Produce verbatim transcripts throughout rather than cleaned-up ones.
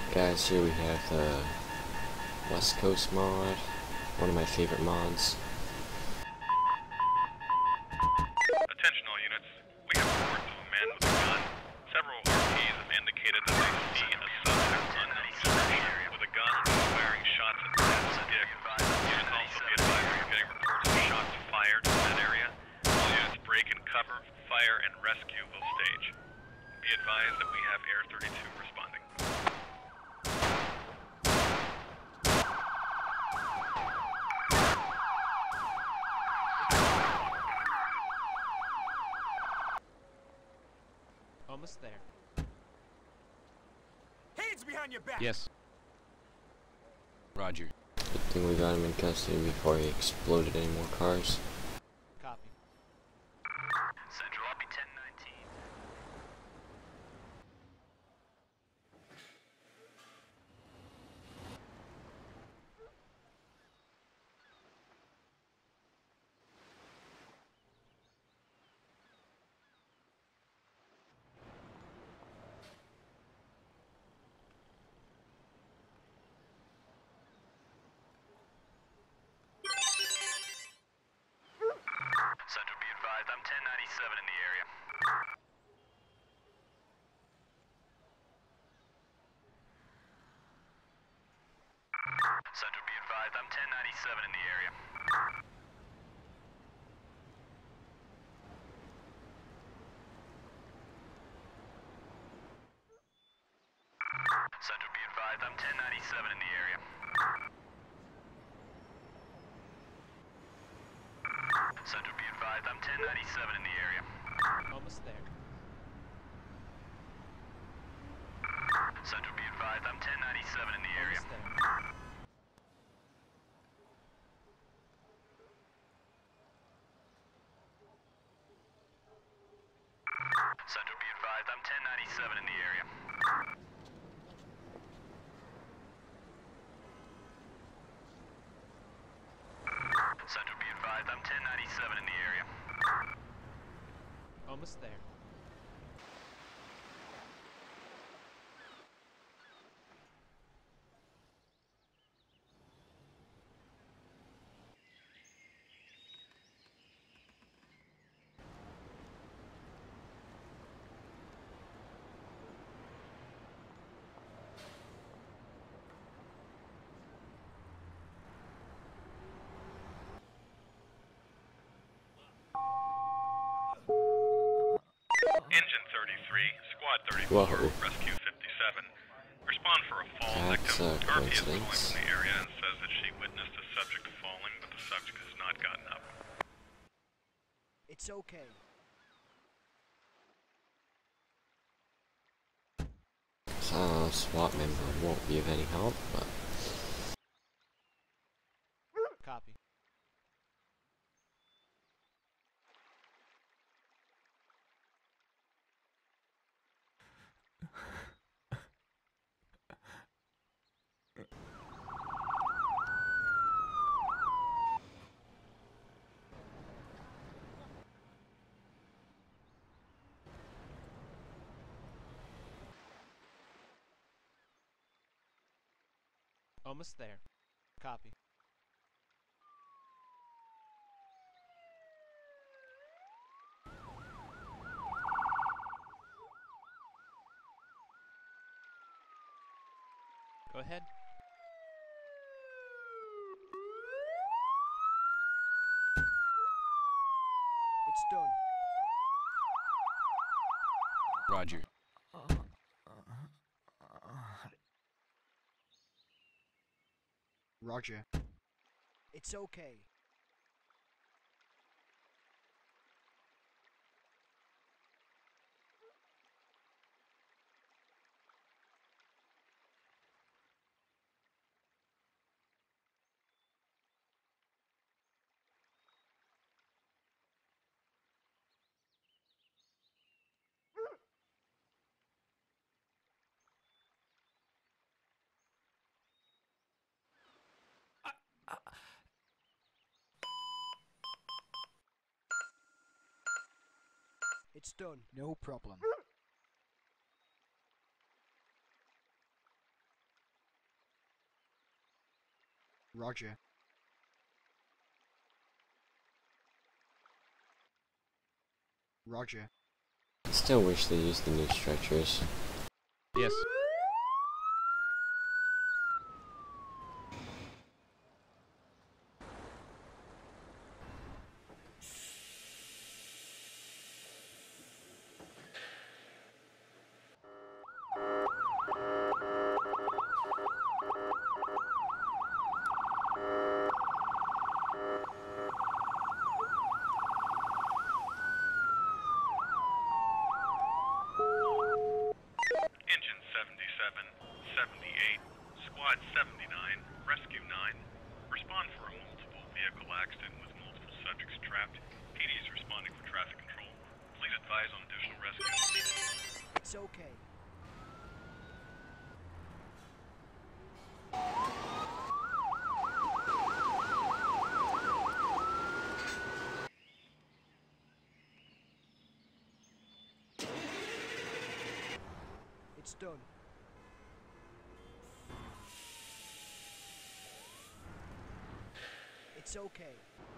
Guys, here we have the West Coast mod, one of my favorite mods. Attention all units. We have reports of a man with a gun. Several R Ps have indicated that they see a suspect unknown description with a gun firing shots at the stick. Units also be advised of getting reports of shots fired in that area. All units break and cover, fire, and rescue will stage. Be advised that we have Air thirty-two responding. Almost there. Hands behind your back! Yes. Roger. Good thing we got him in custody before he exploded any more cars. Copy. Central, I'll be ten nineteen. Central, be advised, I'm ten ninety-seven in the area. Central, be advised, I'm ten ninety-seven in the area. Central, be advised, I'm ten ninety-seven in the area. Central, be advised, I'm ten ninety-seven in the area. Almost there. Central, be advised, I'm ten ninety-seven in the area. Almost there. Central, be advised, I'm ten ninety-seven in the area. Central, be advised, I'm ten ninety-seven in the area. Almost there. Engine thirty-three, Squad thirty-four, Whoa. Rescue fifty-seven. Respond for a fall That's victim. a R P is calling coincidence. from the area and says that she witnessed the subject falling, but the subject has not gotten up. It's okay. Uh, SWAT member won't be of any help, but Copy. Almost there. Copy. Go ahead. It's done. Roger. Roger. It's okay. It's done. No problem. Roger. Roger. I still wish they used the new stretchers. Yes. Engine seventy-seven, seventy-eight, Squad seventy-nine, Rescue nine. Respond for a multiple vehicle accident with multiple subjects trapped. P D is responding for traffic control. Please advise on additional rescue. It's okay. It's done. It's okay.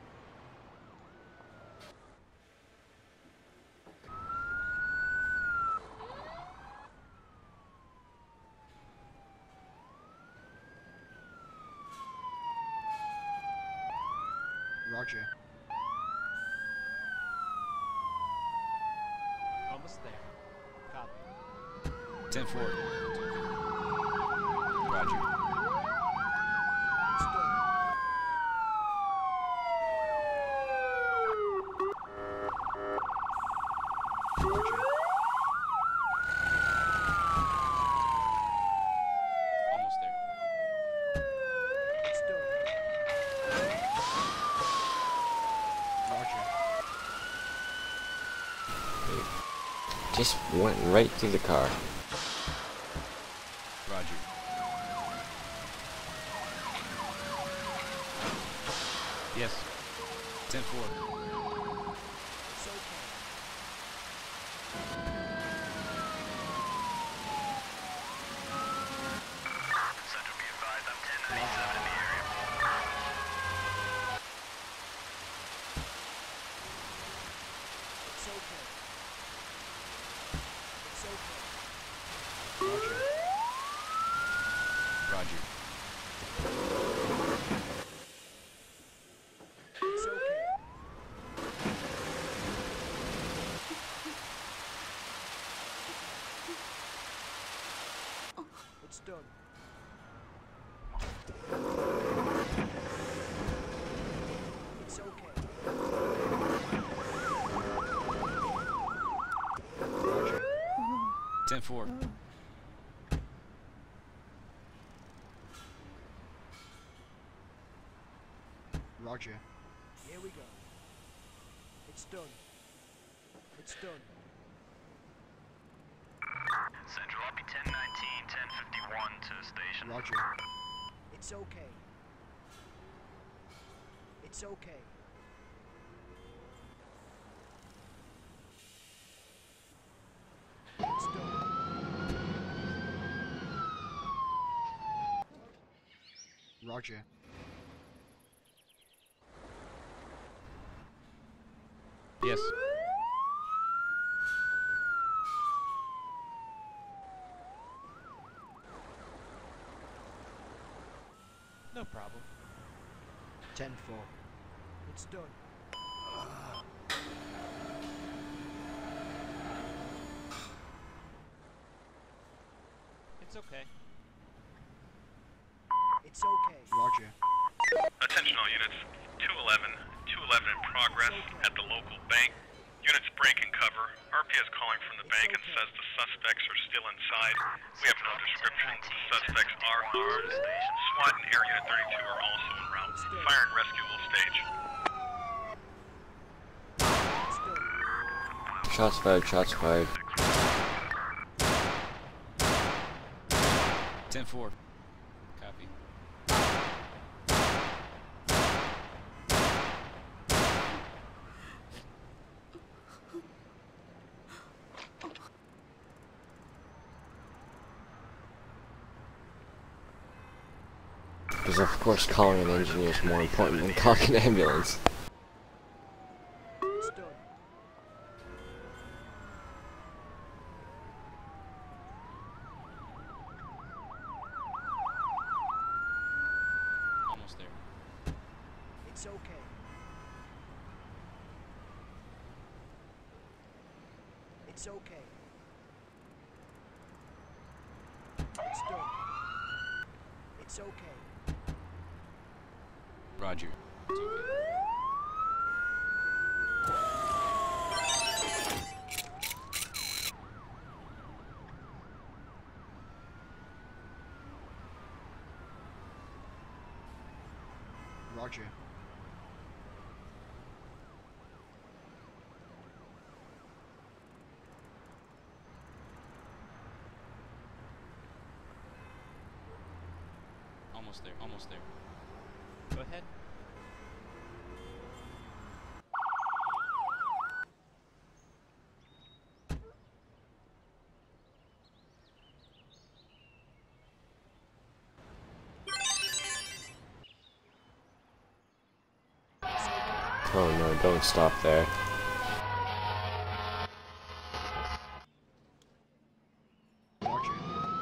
Roger. Almost there. Copy. ten four. Roger. It's done. Roger. Almost there. It's done. Roger. Just went right through the car. Roger. Yes. ten four. It's okay. Central be advised, I'm ten ninety-seven in the area. It's okay. It's okay. Roger. Roger. It's okay. It's done. It's okay. Roger. ten four. Roger. Here we go. It's done. It's done. Central, I'll be ten nineteen, ten fifty-one to station. Roger. It's okay. It's okay. It's done. Roger. Yes. No problem. ten four. It's done. It's okay. It's okay. Roger. Attention all units. two eleven, two eleven in progress at the local bank. Units break and cover. R P is calling from the bank and says the suspects are still inside. We have no description. The suspects are armed. SWAT and Air Unit thirty-two are also en route. Fire and rescue will stage. It's done. Shots fired, shots fired. ten four. Copy. Because of course calling an engineer is more important than calling an ambulance. It's done. Almost there. It's okay. It's okay. It's done. It's okay. Roger. It's okay. Roger. Almost there. Almost there. Go ahead. Oh no, don't stop there. Roger.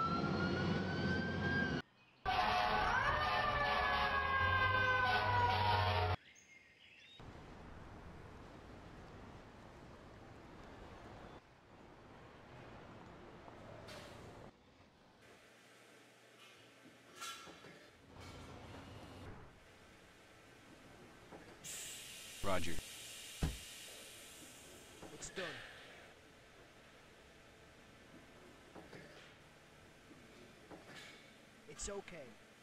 Roger. It's done. It's okay.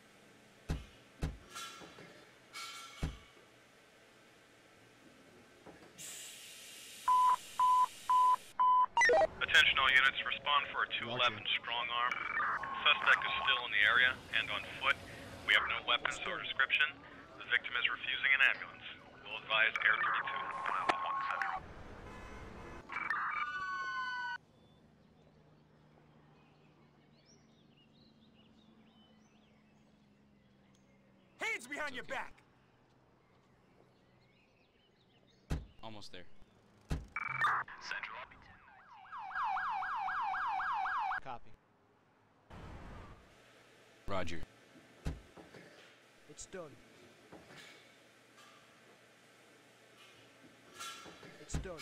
Attention all units, respond for a two eleven strong arm. Suspect is still in the area and on foot. We have no weapons or description. The victim is refusing an ambulance. We'll advise Air thirty-two. Hands behind your back! Almost there. Central, I'll be ten nineteen. Copy. Roger. It's done. It's done.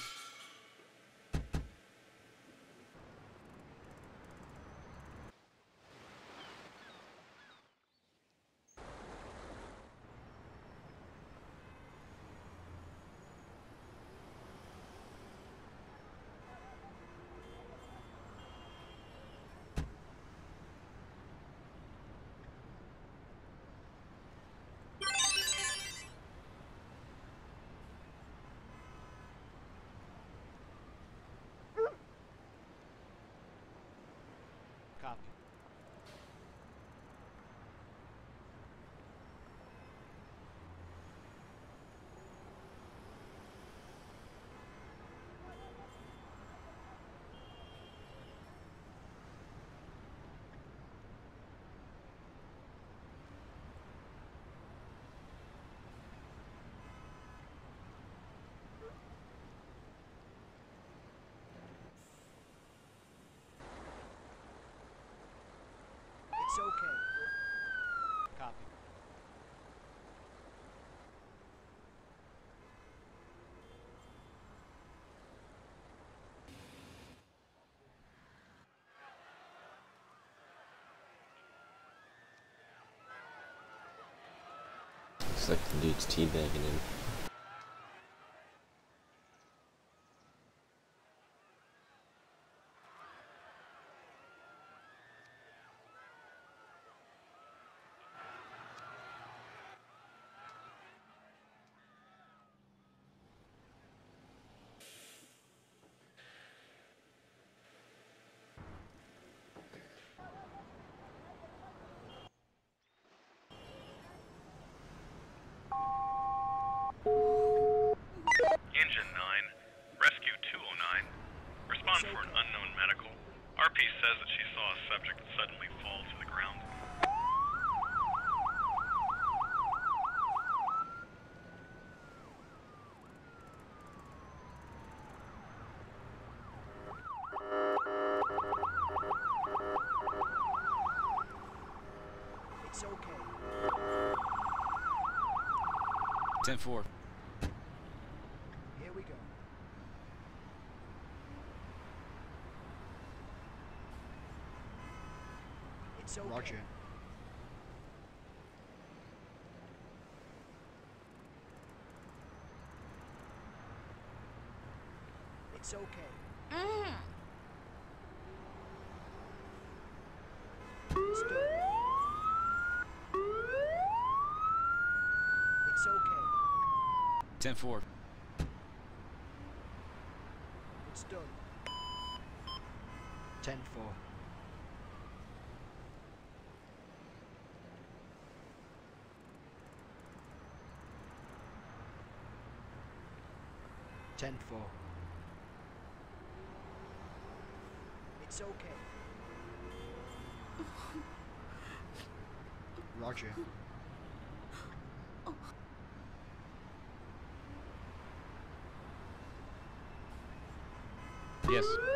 Copy. It's okay. Copy. Looks like the dude's teabagging him. It's okay. ten four. Here we go. It's okay. Roger. It's okay. It's done. It's okay. ten four. It's done. ten four. ten four. It's okay. Roger. Yes.